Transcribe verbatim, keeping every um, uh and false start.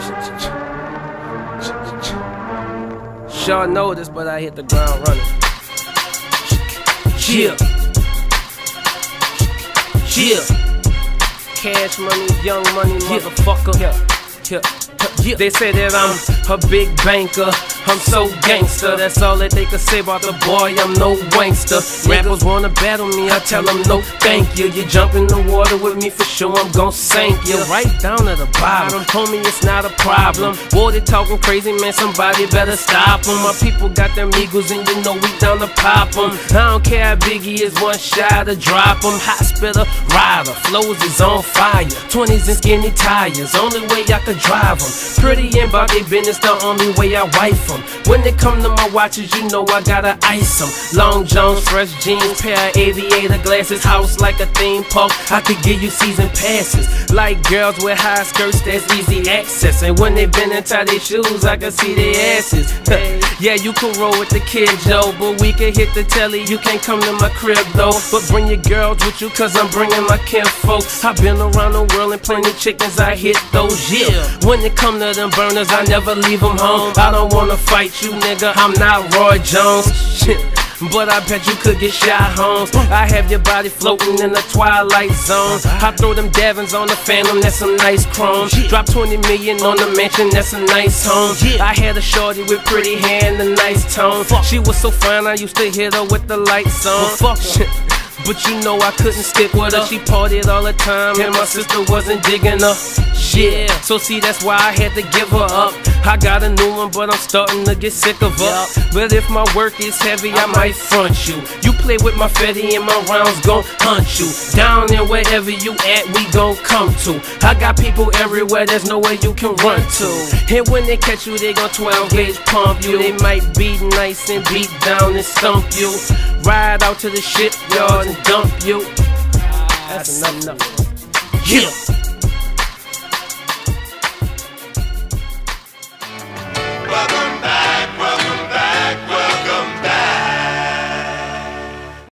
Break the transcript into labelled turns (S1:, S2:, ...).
S1: Sure know this, but I hit the ground running. Yeah. Yeah. Cash money, young money, motherfucker. Yeah. Yeah. Yeah. They say that I'm a big banker, I'm so gangster. That's all that they could say about the boy, I'm no wankster. Rappers wanna battle me, I tell them no thank you. You jump in the water with me for sure, I'm gon' sink you right down to the bottom. Homie, it's not a problem. Boy, they talking crazy, man, somebody better stop them. My people got them eagles and you know we down to pop them. I don't care how big he is, one shot to drop him. Hospital rider, flows is on fire. Twenties and skinny tires, only way I could drive them. Pretty and about they business, the only way I wife them. When they come to my watches, you know I gotta ice them. Long Johns, fresh jeans, pair of aviator glasses, house like a theme park. I could give you season passes. Like girls with high skirts, that's easy access. And when they bend and tie their shoes, I can see their asses. Yeah, you can roll with the kids, yo, but we can hit the telly. You can't come to my crib though, but bring your girls with you, cause I'm bringing my kinfolk. I've been around the world and plenty chickens, I hit those, yeah. When it come to them burners, I never leave them home. I don't wanna fight you, nigga, I'm not Roy Jones. Shit. But I bet you could get shot, Holmes. I have your body floating in the twilight zone. I throw them Davins on the Phantom, that's some nice chrome. Drop twenty million on the mansion, that's a nice home. I had a shorty with pretty hair and a nice tone. She was so fine, I used to hit her with the lights on. But you know I couldn't stick with her. She partied all the time and my sister wasn't digging her. Yeah, so see that's why I had to give her up. I got a new one but I'm starting to get sick of her. But if my work is heavy I might front you. You play with my fetty and my rounds gon' hunt you. Down there wherever you at we gon' come to. I got people everywhere, there's nowhere you can run to. And when they catch you they gon' twelve gauge pump you. They might beat nice and beat down and stump you. Ride out to the shipyard and dump you. That's enough. Yeah.